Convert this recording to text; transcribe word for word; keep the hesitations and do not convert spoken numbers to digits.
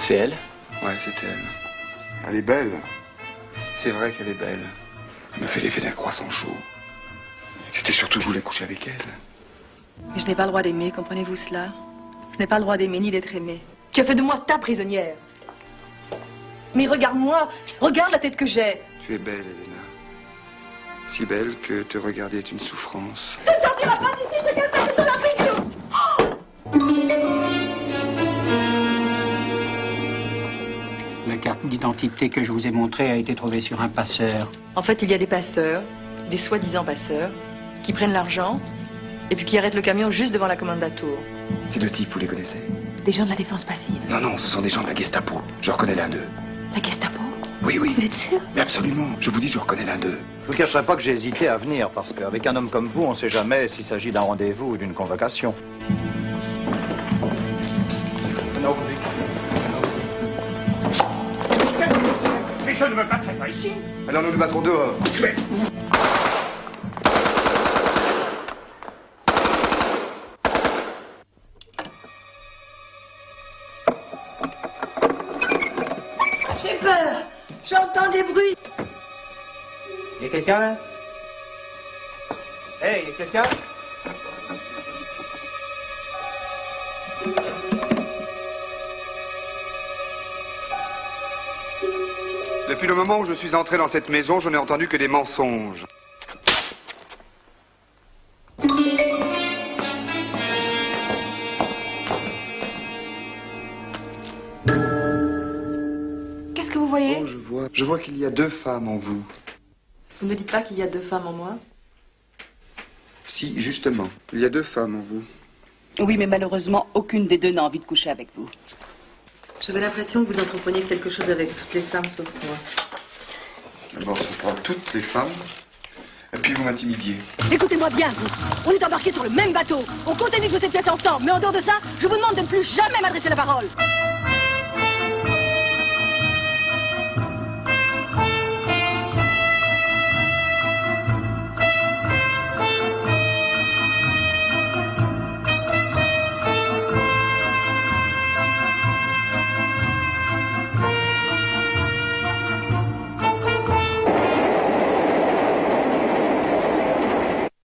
C'est elle? Ouais, c'est elle. Elle est belle. C'est vrai qu'elle est belle. Elle me fait l'effet d'un croissant chaud. C'était surtout que je voulais coucher avec elle. Mais je n'ai pas le droit d'aimer, comprenez-vous cela? Je n'ai pas le droit d'aimer ni d'être aimé. Tu as fait de moi ta prisonnière. Mais regarde-moi, regarde la tête que j'ai. Tu es belle, Elena. Si belle que te regarder est une souffrance. Tu ne sortiras pas d'ici, je tiens pas sur la prison. La carte d'identité que je vous ai montrée a été trouvée sur un passeur. En fait, il y a des passeurs, des soi-disant passeurs, qui prennent l'argent et puis qui arrêtent le camion juste devant la commande d'Atour. Ces deux types, vous les connaissez? Des gens de la défense passive. Non, non, ce sont des gens de la Gestapo. Je reconnais l'un d'eux. La Gestapo? Oui, oui. Vous êtes sûr? Mais absolument. Je vous dis, je reconnais l'un d'eux. Je vous cacherai pas que j'ai hésité à venir, parce qu'avec un homme comme vous, on ne sait jamais s'il s'agit d'un rendez-vous ou d'une convocation. Mais je ne me battrai pas ici. Alors nous nous battrons dehors. Mais... J'ai peur. J'entends des bruits. Y a quelqu'un là? Hey, y a quelqu'un? Depuis le moment où je suis entré dans cette maison, je n'ai entendu que des mensonges. Qu'est-ce que vous voyez? Oh, je vois, je vois qu'il y a deux femmes en vous. Vous ne dites pas qu'il y a deux femmes en moi? Si, justement, il y a deux femmes en vous. Oui, mais malheureusement, aucune des deux n'a envie de coucher avec vous. J'avais l'impression que vous entrepreniez quelque chose avec toutes les femmes sauf moi. D'abord, ce sera toutes les femmes, et puis vous m'intimidiez. Écoutez-moi bien, vous. On est embarqués sur le même bateau. On continue de jouer cette pièce ensemble, mais en dehors de ça, je vous demande de ne plus jamais m'adresser la parole.